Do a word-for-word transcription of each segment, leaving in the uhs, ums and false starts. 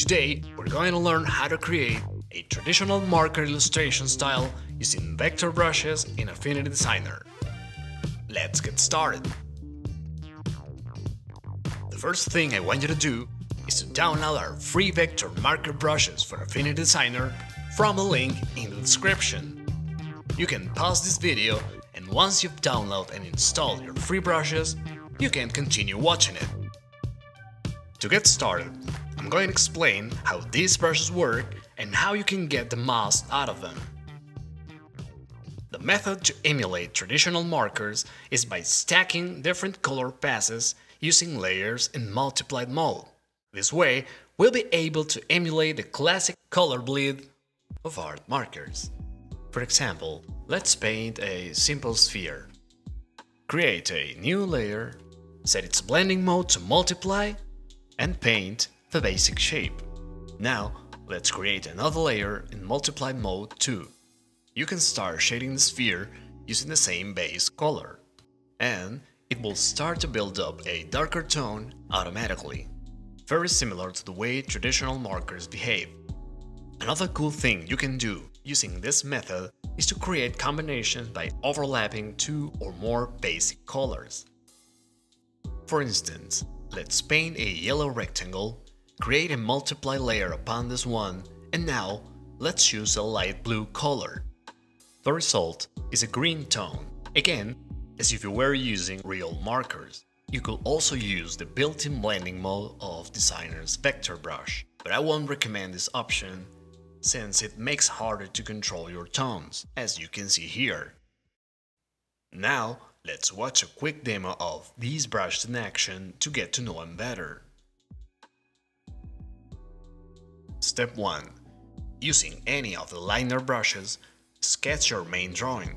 Today, we're going to learn how to create a traditional marker illustration style using vector brushes in Affinity Designer. Let's get started. The first thing I want you to do is to download our free vector marker brushes for Affinity Designer from a link in the description. You can pause this video, and once you've downloaded and installed your free brushes, you can continue watching it. To get started, I'm going to explain how these brushes work and how you can get the most out of them. The method to emulate traditional markers is by stacking different color passes using layers in multiplied mode. This way, we'll be able to emulate the classic color bleed of art markers. For example, let's paint a simple sphere. Create a new layer, set its blending mode to multiply, and paint the basic shape. Now, let's create another layer in multiplied mode too. You can start shading the sphere using the same base color, and it will start to build up a darker tone automatically, very similar to the way traditional markers behave. Another cool thing you can do using this method is to create combinations by overlapping two or more basic colors. For instance, let's paint a yellow rectangle, create a multiply layer upon this one, and now let's choose a light blue color. The result is a green tone, again, as if you were using real markers. You could also use the built-in blending mode of Designer's vector brush, but I won't recommend this option since it makes it harder to control your tones, as you can see here. Now, let's watch a quick demo of these brushes in action to get to know them better. Step one. Using any of the liner brushes, sketch your main drawing.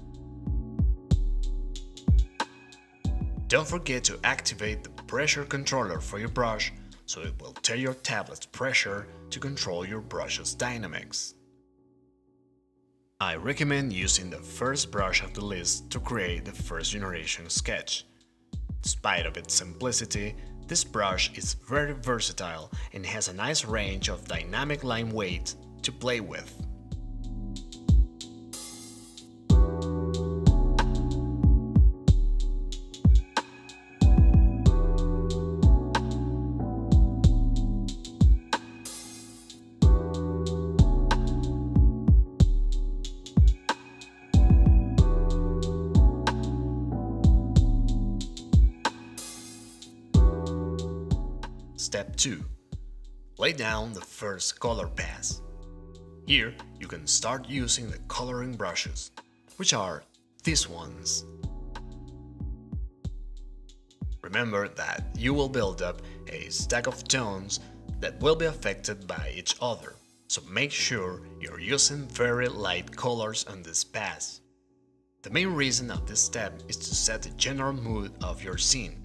Don't forget to activate the pressure controller for your brush, so it will tell your tablet's pressure to control your brush's dynamics. I recommend using the first brush of the list to create the first generation sketch. Despite of its simplicity, this brush is very versatile and has a nice range of dynamic line weight to play with. Step two. Lay down the first color pass. Here, you can start using the coloring brushes, which are these ones. Remember that you will build up a stack of tones that will be affected by each other, so make sure you're using very light colors on this pass. The main reason of this step is to set the general mood of your scene.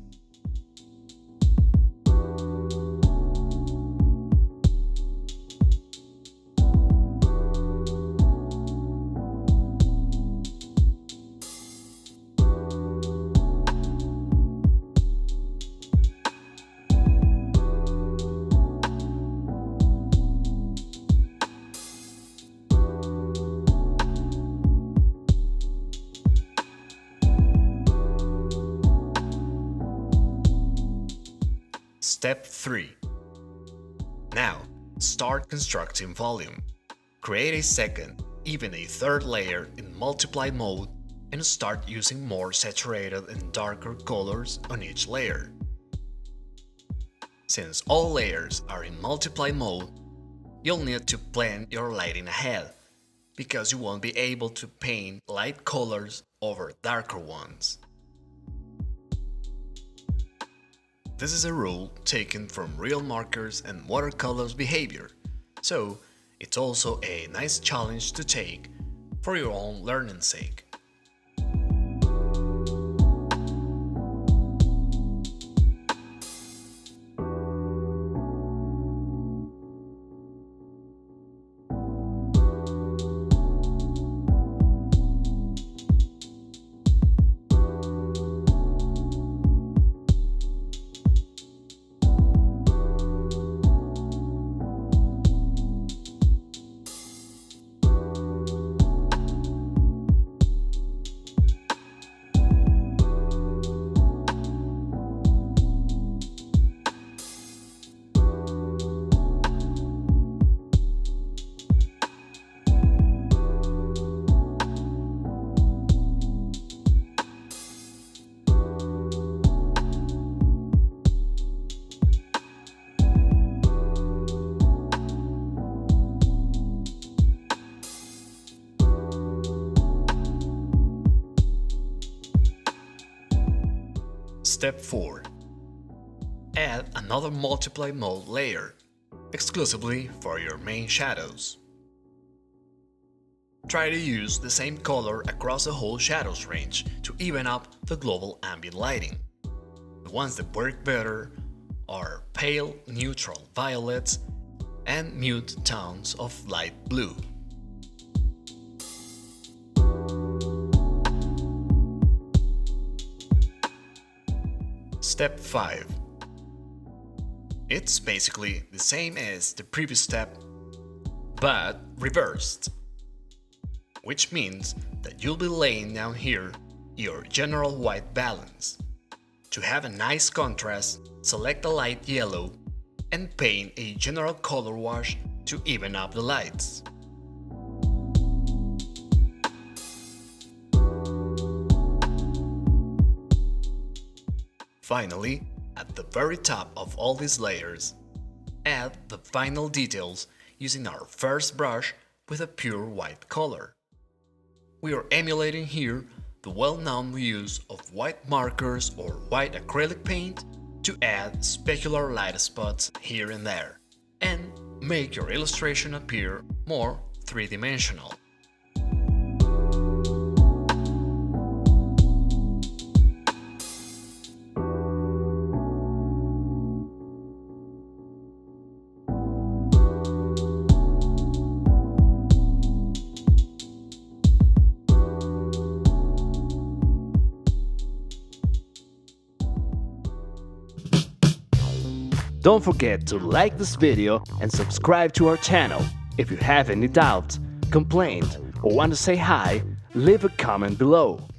Step three. Now, start constructing volume. Create a second, even a third layer in multiply mode and start using more saturated and darker colors on each layer. Since all layers are in multiply mode, you'll need to plan your lighting ahead, because you won't be able to paint light colors over darker ones. This is a rule taken from real markers and watercolors behavior, so it's also a nice challenge to take for your own learning's sake. Step four. Add another multiply mode layer, exclusively for your main shadows. Try to use the same color across the whole shadows range to even up the global ambient lighting. The ones that work better are pale neutral violets and mute tones of light blue. Step five. It's basically the same as the previous step, but reversed. Which means that you'll be laying down here your general white balance. To have a nice contrast, select a light yellow and paint a general color wash to even up the lights. Finally, at the very top of all these layers, add the final details using our first brush with a pure white color. We are emulating here the well-known use of white markers or white acrylic paint to add specular light spots here and there, and make your illustration appear more three-dimensional. Don't forget to like this video and subscribe to our channel. If you have any doubts, complaint, or want to say hi, leave a comment below.